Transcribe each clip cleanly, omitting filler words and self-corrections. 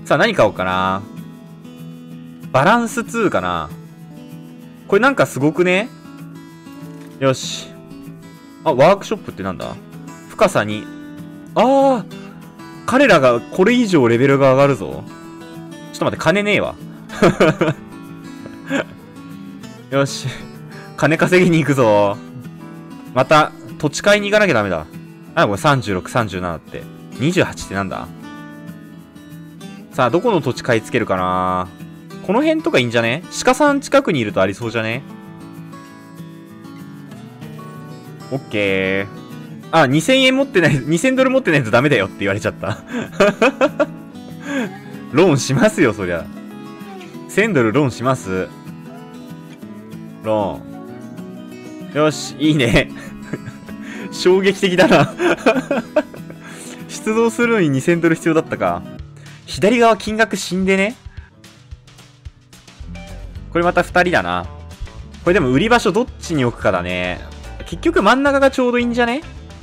さあ、何買おうかな。バランス2かな。これなんかすごくね。よし。あ、ワークショップってなんだ？深さに。ああ、彼らがこれ以上レベルが上がるぞ。ちょっと待って、金ねえわ。よし。金稼ぎに行くぞ。また、土地買いに行かなきゃダメだ。あ、これ36、37って。28ってなんだ？さあ、どこの土地買いつけるかな。この辺とかいいんじゃね？鹿さん近くにいるとありそうじゃね？オッケー。あ、2000円持ってない、2000ドル持ってないとダメだよって言われちゃった。ローンしますよ、そりゃ。1000ドルローンします。ローン。よし、いいね。衝撃的だな。出動するのに2000ドル必要だったか。左側金額死んでね。これまた2人だな。これでも売り場所どっちに置くかだね。結局真ん中がちょうどいいんじゃね？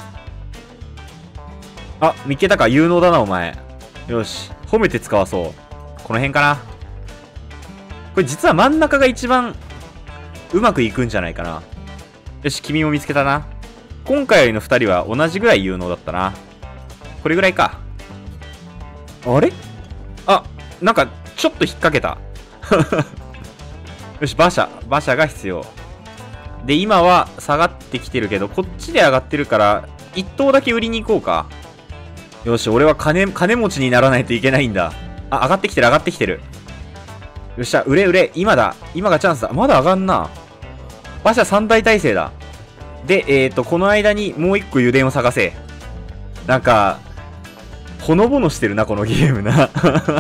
あ、見っけたか。有能だな、お前。よし。褒めて使わそう。この辺かな。これ実は真ん中が一番うまくいくんじゃないかな。よし、君も見つけたな。今回よりの2人は同じぐらい有能だったな。これぐらいか。あれ？あ、なんか、ちょっと引っ掛けた。よし、馬車が必要。で、今は下がってきてるけど、こっちで上がってるから、1頭だけ売りに行こうか。よし、俺は金持ちにならないといけないんだ。あ、上がってきてる、上がってきてる。よっしゃ、売れ、今だ。今がチャンスだ。まだ上がんな。馬車3大体制だ。で、この間にもう1個油田を探せ。なんか、ほのぼのしてるな、このゲームな。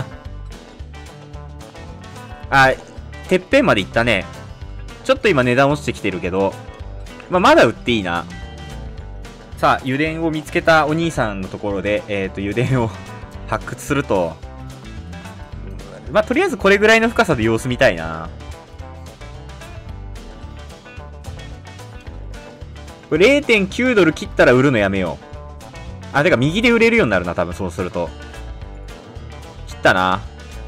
あ、てっぺんまで行ったね。ちょっと今値段落ちてきてるけど、まだ売っていいな。さあ、油田を見つけたお兄さんのところで、油田を発掘すると、とりあえずこれぐらいの深さで様子見たいな。これ 0.9 ドル切ったら売るのやめよう。あ、てか右で売れるようになるな、多分そうすると。切ったな。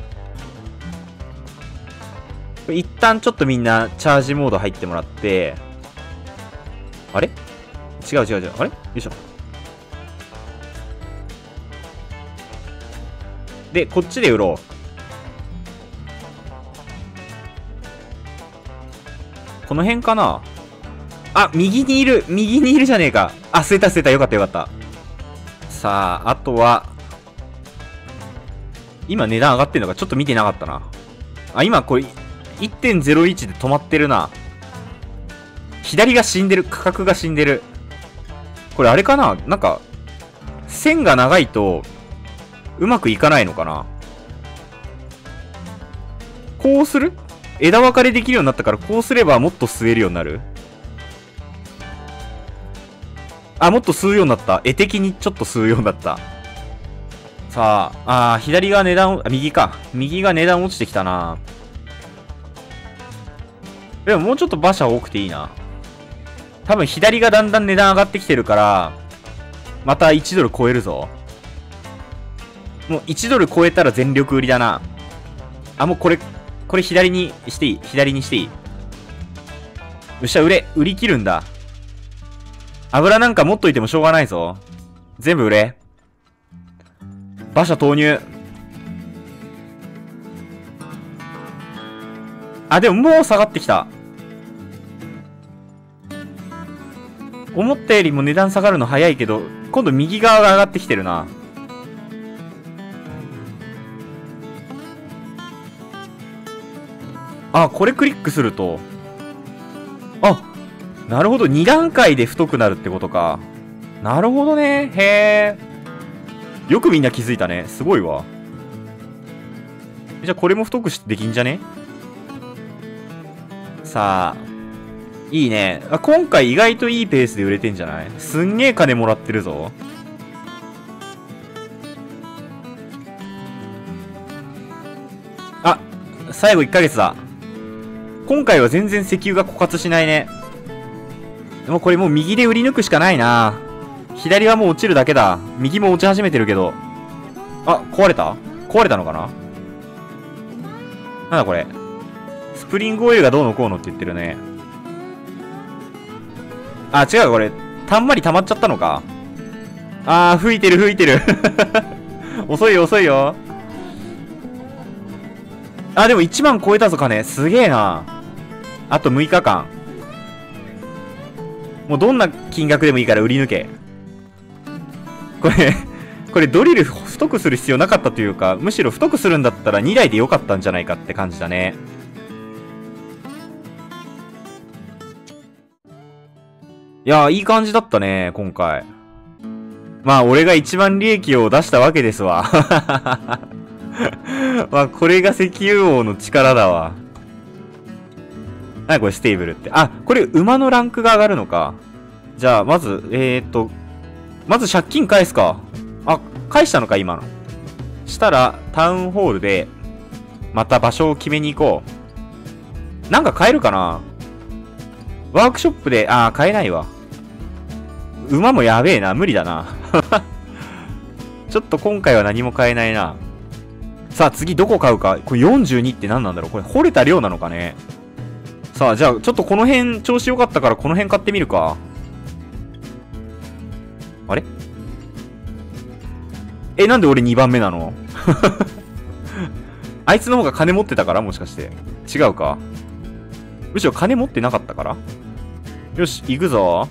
一旦ちょっとみんなチャージモード入ってもらって、あれ？違う。あれ？よいしょ。で、こっちで売ろう。この辺かな？あ、右にいるじゃねえか。あ、吸えた。よかった。さあ、あとは、今値段上がってんのかちょっと見てなかったな。あ、今これ、1.01 で止まってるな。左が死んでる。価格が死んでる。これあれかな？なんか、線が長いと、うまくいかないのかな？こうする？枝分かれできるようになったから、こうすればもっと吸えるようになる？あ、もっと吸うようになった。絵的にちょっと吸うようになった。さあ、左が値段、右か。右が値段落ちてきたな。でももうちょっと馬車多くていいな。多分左がだんだん値段上がってきてるから、また1ドル超えるぞ。もう1ドル超えたら全力売りだな。あ、もうこれ左にしていい。左にしていい。よっしゃ、売り切るんだ。油なんか持っといてもしょうがないぞ。全部売れ。馬車投入。あ、でももう下がってきた。思ったよりも値段下がるの早いけど、今度右側が上がってきてるな。あ、これクリックすると。あ、なるほど。2段階で太くなるってことか。なるほどね。へえ。よくみんな気づいたね。すごいわ。じゃあこれも太くできんじゃね？さあ。いいね。今回意外といいペースで売れてんじゃない？すんげえ金もらってるぞ。あ、最後1ヶ月だ。今回は全然石油が枯渇しないね。でもこれもう右で売り抜くしかないな。左はもう落ちるだけだ。右も落ち始めてるけど。あ、壊れたのかな？ なんだこれ。スプリングオイルがどうのこうのって言ってるね。あ、違う、これ。たんまり溜まっちゃったのか。あー、吹いてる吹いてる。遅いよ遅いよ。あ、でも1万超えたぞ、金。すげえな。あと6日間。もうどんな金額でもいいから売り抜け。これドリル太くする必要なかったというか、むしろ太くするんだったら2台でよかったんじゃないかって感じだね。いやー、いい感じだったね、今回。まあ、俺が一番利益を出したわけですわ。まあ、これが石油王の力だわ。なにこれ、ステーブルって。あ、これ、馬のランクが上がるのか。じゃあ、まず、まず借金返すか。あ、返したのか、今の。したら、タウンホールで、また場所を決めに行こう。なんか買えるかな。ワークショップで、買えないわ。馬もやべえな。無理だな。ちょっと今回は何も買えないな。さあ、次どこ買うか。これ42って何なんだろう。これ掘れた量なのかね。さあ、じゃあ、ちょっとこの辺調子良かったからこの辺買ってみるか。あれ？なんで俺2番目なの？あいつの方が金持ってたからもしかして。違うか。むしろ金持ってなかったから。よし、行くぞ。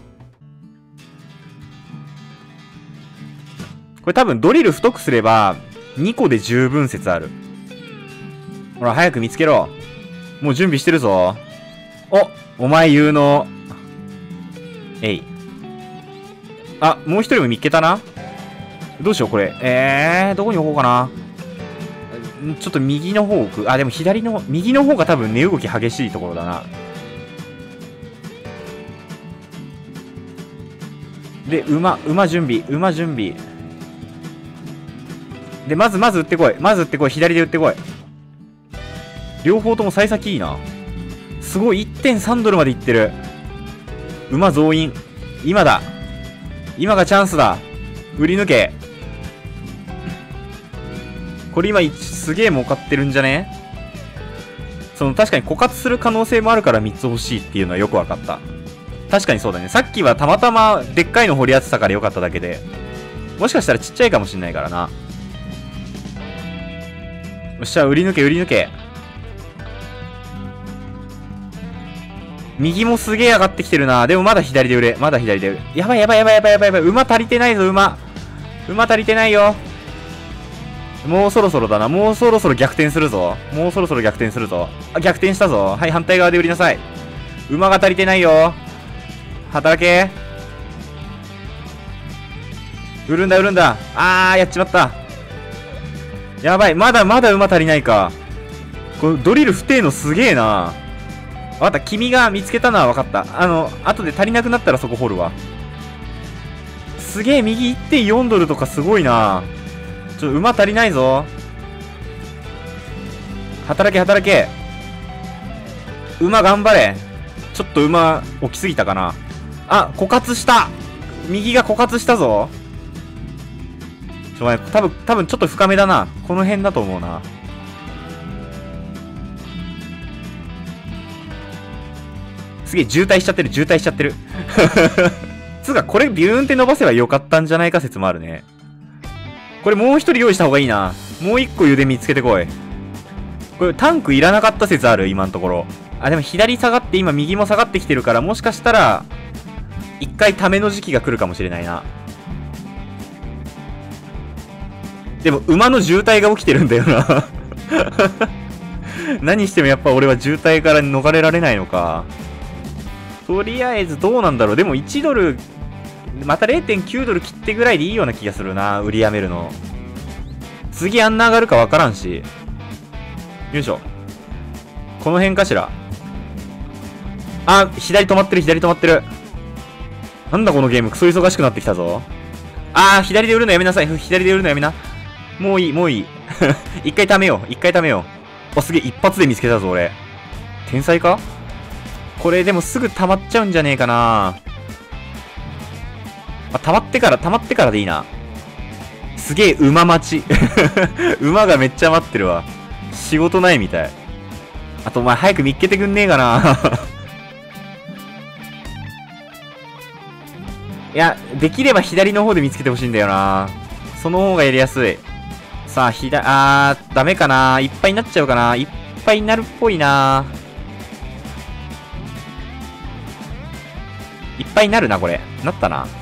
これ多分ドリル太くすれば2個で十分説ある。ほら、早く見つけろ。もう準備してるぞ。お前有能。えい。あ、もう一人も見っけたな。どうしよう、これ。どこに置こうかな。ちょっと右の方置く。あ、でも右の方が多分値動き激しいところだな。で、馬準備。で、まず撃ってこい。左で撃ってこい。両方とも幸先いいな。すごい、1.3 ドルまでいってる。馬増員。今だ。今がチャンスだ。売り抜け。これ今、すげえ儲かってるんじゃね？確かに枯渇する可能性もあるから3つ欲しいっていうのはよくわかった。確かにそうだね。さっきはたまたまでっかいの掘り当てたからよかっただけで。もしかしたらちっちゃいかもしんないからな。よっしゃ、売り抜け。右もすげえ上がってきてるな。でもまだ左で売れ。やばい。馬足りてないぞ、馬足りてないよ。もうそろそろだな。もうそろそろ逆転するぞ。あ、逆転したぞ。はい、反対側で売りなさい。馬が足りてないよ。働け。売るんだ。やっちまった。やばい。まだ馬足りないか。これドリル不定のすげえな。わかった。君が見つけたのはわかった。後で足りなくなったらそこ掘るわ。すげえ、右 1.4 ドルとかすごいな。馬足りないぞ。働け。馬頑張れ。ちょっと馬起きすぎたかな。あ、枯渇した。右が枯渇したぞ。多分ちょっと深めだな。この辺だと思うな。すげえ渋滞しちゃってる。つうか、これビューンって伸ばせばよかったんじゃないか説もあるね。これもう一人用意した方がいいな。もう一個腕見つけてこい。これタンクいらなかった説ある今のところ。あ、でも左下がって今右も下がってきてるから、もしかしたら、一回ための時期が来るかもしれないな。でも馬の渋滞が起きてるんだよな。何してもやっぱ俺は渋滞から逃れられないのか。とりあえずどうなんだろう。でも1ドル、また 0.9 ドル切ってぐらいでいいような気がするな。売りやめるの。次あんな上がるかわからんし。よいしょ。この辺かしら。あ、左止まってる。なんだこのゲーム、クソ忙しくなってきたぞ。左で売るのやめなさい。もういい。一回貯めよう。すげえ、一発で見つけたぞ、俺。天才か？これでもすぐ溜まっちゃうんじゃねえかな。溜まってからでいいな。すげえ、馬待ち。馬がめっちゃ待ってるわ。仕事ないみたい。 あとお前早く見っけてくんねえかな。いや、できれば左の方で見つけてほしいんだよな。その方がやりやすい。さあ、ダメかな。いっぱいになっちゃうかな。いっぱいになるっぽいな。いっぱいになるな、これ。なったな。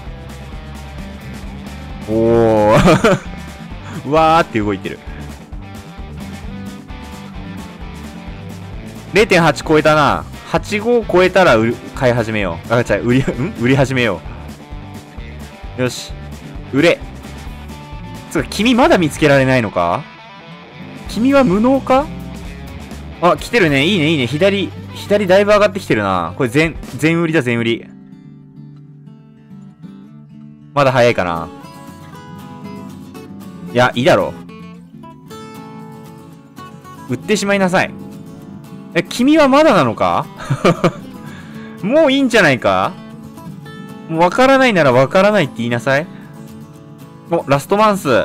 おー。うわーって動いてる。0.8 超えたな。85超えたら買い始めよう。あ、違う、売り始めよう。よし。売れ。つうか、君まだ見つけられないのか？君は無能か？あ、来てるね。いいね、いいね。左だいぶ上がってきてるな。これ全売りだ、全売り。まだ早いかな。いや、いいだろう。売ってしまいなさい。君はまだなのか？もういいんじゃないか？もうわからないならわからないって言いなさい。お、ラストマンス。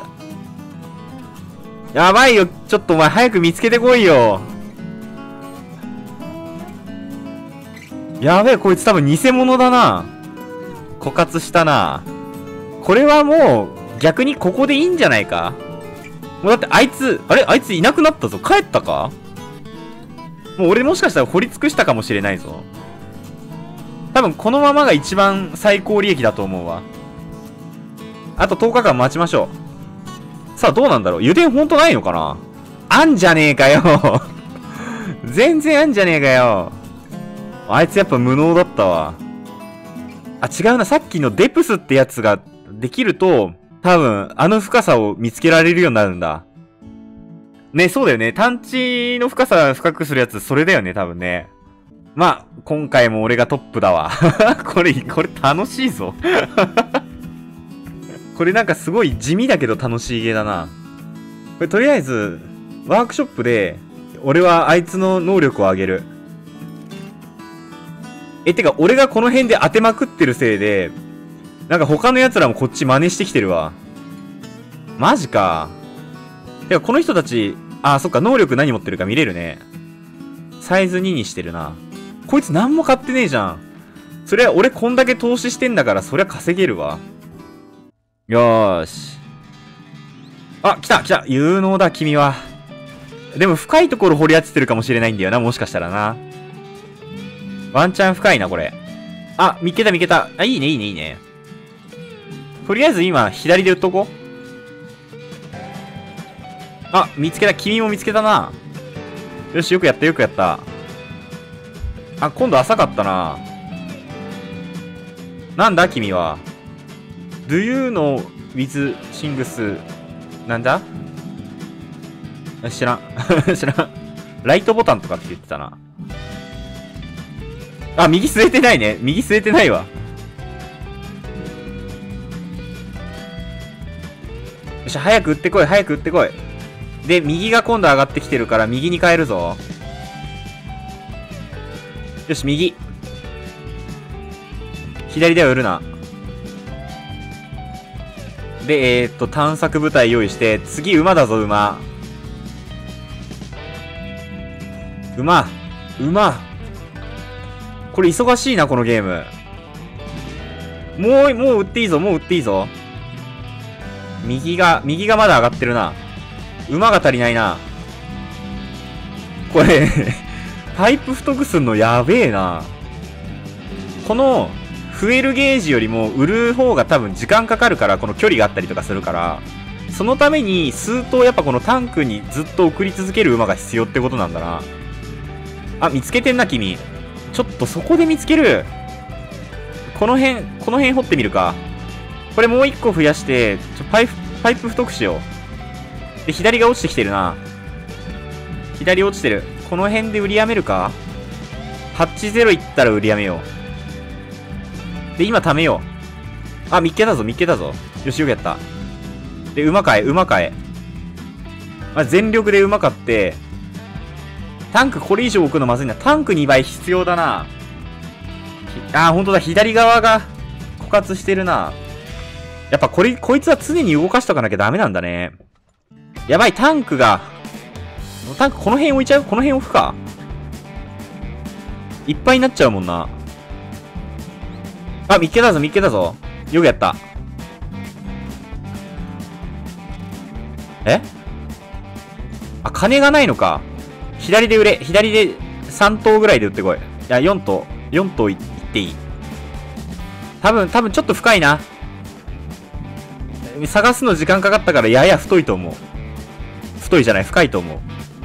やばいよ。ちょっとお前早く見つけてこいよ。やべえ、こいつ多分偽物だな。枯渇したな。これはもう、逆にここでいいんじゃないか？もうだってあいついなくなったぞ。帰ったか？もう俺もしかしたら掘り尽くしたかもしれないぞ。多分このままが一番最高利益だと思うわ。あと10日間待ちましょう。さあどうなんだろう。油田ほんとないのかな？あんじゃねえかよ。全然あんじゃねえかよ。あいつやっぱ無能だったわ。あ、違うな。さっきのデプスってやつができると、多分、あの深さを見つけられるようになるんだ。ね、そうだよね。探知の深さ深くするやつ、それだよね、多分ね。まあ、今回も俺がトップだわ。これ楽しいぞ。これなんかすごい地味だけど楽しいゲーだな。これとりあえず、ワークショップで、俺はあいつの能力を上げる。てか、俺がこの辺で当てまくってるせいで、なんか他の奴らもこっち真似してきてるわ。マジか。てか、この人たち、あ、そっか、能力何持ってるか見れるね。サイズ2にしてるな。こいつ何も買ってねえじゃん。そりゃ、俺こんだけ投資してんだから、そりゃ稼げるわ。よーし。あ、来た有能だ、君は。でも、深いところ掘り当ててるかもしれないんだよな、もしかしたらな。ワンチャン深いな、これ。あ、見っけた。あ、いいね。とりあえず今、左で打っとこう。あ、見つけた。君も見つけたな。よし、よくやった。あ、今度浅かったな。なんだ君は。Do you know with things なんだ？知らん。ライトボタンとかって言ってたな。あ、右据えてないね。右据えてないわ。よし、早く打ってこい。で、右が今度上がってきてるから、右に変えるぞ。よし、右。左では売るな。で、探索部隊用意して、次、馬だぞ、馬。これ忙しいな、このゲーム。もう売っていいぞ。右がまだ上がってるな。馬が足りないな。これ、パイプ太くすんのやべえな。この、増えるゲージよりも売る方が多分時間かかるから、この距離があったりとかするから、そのために数頭やっぱこのタンクにずっと送り続ける馬が必要ってことなんだな。あ、見つけてんな、君。ちょっとそこで見つける。この辺掘ってみるか。これもう一個増やして、パイプ太くしよう。で、左が落ちてきてるな。左落ちてる。この辺で売りやめるか？ 80 いったら売りやめよう。で、今貯めよう。あ、見っけたぞ。よし、よくやった。で、馬買え。まあ、全力で馬買って、タンクこれ以上置くのまずいな。タンク2倍必要だな。あー、ほんとだ。左側が枯渇してるな。やっぱこいつは常に動かしとかなきゃダメなんだね。やばい、タンクこの辺置いちゃう？この辺置くか。 いっぱいになっちゃうもんな。あ、見っけたぞ、見っけたぞ。よくやった。え？あ、金がないのか。左で売れ。左で3頭ぐらいで売ってこい。いや、4頭いっていい。多分ちょっと深いな。探すの時間かかったからやや太いと思う。太いじゃない、深いと思う。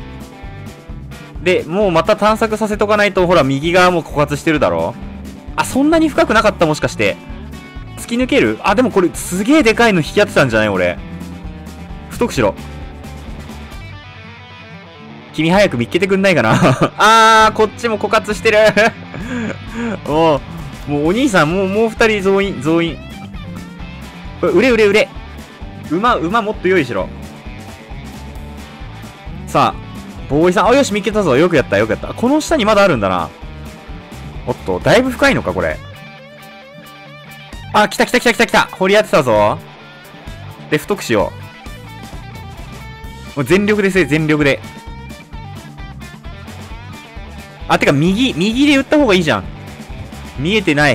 で、もうまた探索させとかないと、ほら、右側も枯渇してるだろ。あ、そんなに深くなかった、もしかして。突き抜ける？あ、でもこれ、すげえでかいの引き当てたんじゃない俺。太くしろ。君早く見っけてくんないかなあー、こっちも枯渇してるもうお兄さん、もう二人増員。これ、売れ。馬もっと用意しろ。さあ、ボーイさん。あ、よし、見っけたぞ。よくやった。この下にまだあるんだな。おっと、だいぶ深いのか、これ。あ、来た。掘り当てたぞ。で、太くしよう。もう全力でせえ、全力で。あ、てか、右で打った方がいいじゃん。見えてない。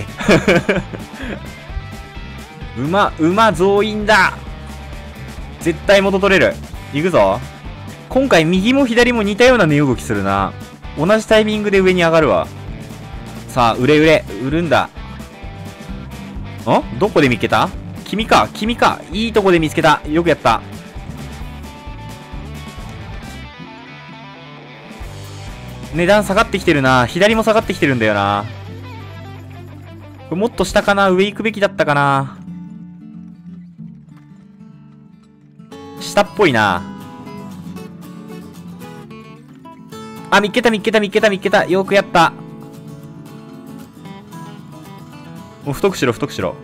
馬増員だ。絶対元取れる。行くぞ。今回右も左も似たような値動きするな。同じタイミングで上に上がるわ。さあ、売るんだ。どこで見つけた？君か。いいとこで見つけた。よくやった。値段下がってきてるな。左も下がってきてるんだよな。これもっと下かな？上行くべきだったかな？下っぽいな。あ、見っけた。よくやった。もう太くしろ。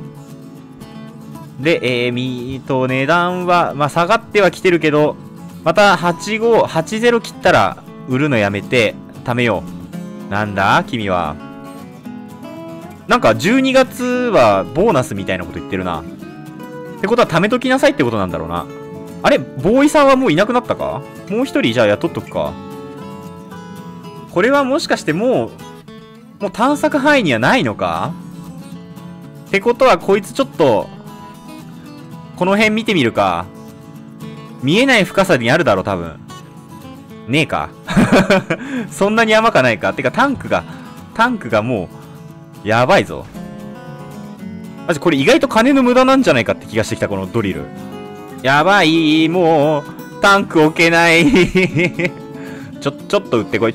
で、値段は、まあ、下がってはきてるけど、また80切ったら、売るのやめて、貯めよう。なんだ君は。なんか、12月は、ボーナスみたいなこと言ってるな。ってことは、貯めときなさいってことなんだろうな。あれボーイさんはもういなくなったか？もう一人じゃあ雇っとくか。これはもしかしてもう探索範囲にはないのか？ってことはこいつちょっと、この辺見てみるか。見えない深さにあるだろ、多分。ねえか。そんなに甘かないか。てかタンクがもう、やばいぞ。マジこれ意外と金の無駄なんじゃないかって気がしてきた、このドリル。やばい、もう、タンク置けない。ちょっと売ってこい。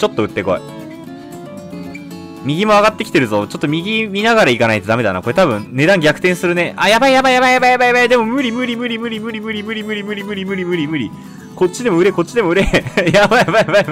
右も上がってきてるぞ。ちょっと右見ながら行かないとダメだな。これ多分値段逆転するね。あ、やばい。でも無理。こっちでも売れ。やばい。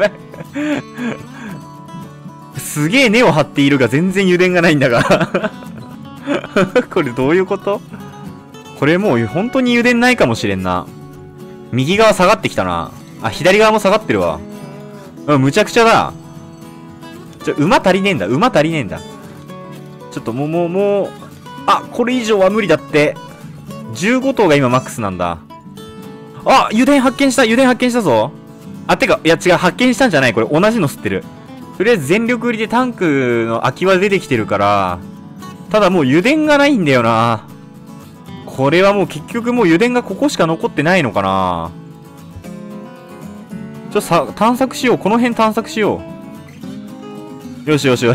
すげえ根を張っているが全然油田がないんだが。これどういうこと？これもう本当に油田ないかもしれんな。右側下がってきたな。あ、左側も下がってるわ。むちゃくちゃだ。馬足りねえんだ。ちょっともう、あ、これ以上は無理だって。15頭が今マックスなんだ。あ、油田発見したぞ。あ、てか、いや違う、発見したんじゃない。これ同じの吸ってる。とりあえず全力売りでタンクの空きは出てきてるから、ただもう油田がないんだよな。これはもう結局もう油田がここしか残ってないのかな。探索しよう。この辺探索しよう。よし。も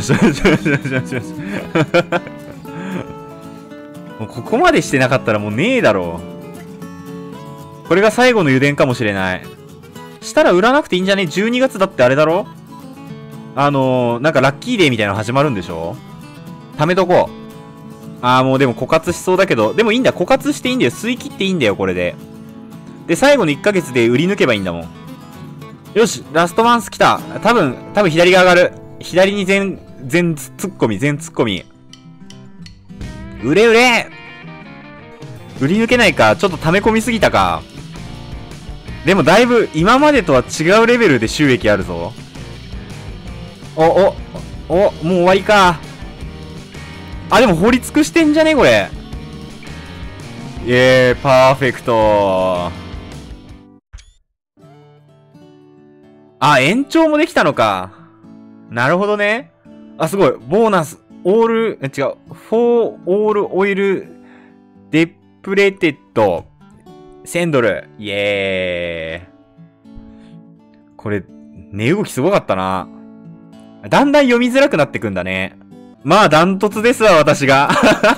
うここまでしてなかったらもうねえだろう。これが最後の油田かもしれない。したら売らなくていいんじゃね？ 12 月だってあれだろ？なんかラッキーデーみたいなの始まるんでしょ？貯めとこう。もうでも枯渇しそうだけど、でもいいんだ。枯渇していいんだよ。吸い切っていいんだよ、これで。で、最後の1ヶ月で売り抜けばいいんだもん。よし、ラストマンス来た。多分左が上がる。左に全突っ込み。売れ売り抜けないか。ちょっと溜め込みすぎたか。でもだいぶ今までとは違うレベルで収益あるぞ。もう終わりか。あ、でも掘り尽くしてんじゃねこれ。パーフェクト。あ、延長もできたのか。なるほどね。 あ、すごい。ボーナス、オール、違う。フォーオールオイルデプレテッド。1000ドル。イエーイ。これ、値動きすごかったな。だんだん読みづらくなってくんだね。まあ、ダントツですわ、私が。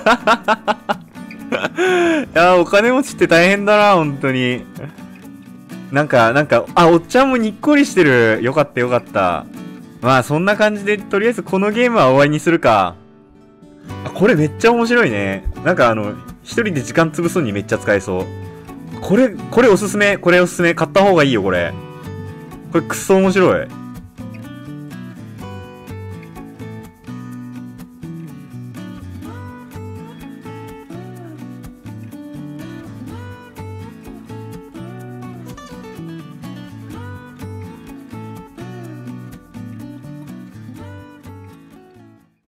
いやー、お金持ちって大変だな、本当に。なんか、あ、おっちゃんもにっこりしてる。よかった、よかった。まあ、そんな感じで、とりあえずこのゲームは終わりにするか。あ、これめっちゃ面白いね。なんか一人で時間潰すのにめっちゃ使えそう。これおすすめ。これおすすめ。買った方がいいよ、これ。これくっそ面白い。